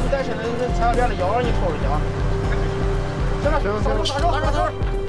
在身的，千万别让他咬着你头出去啊！行了，行，撒手，撒手，撒手。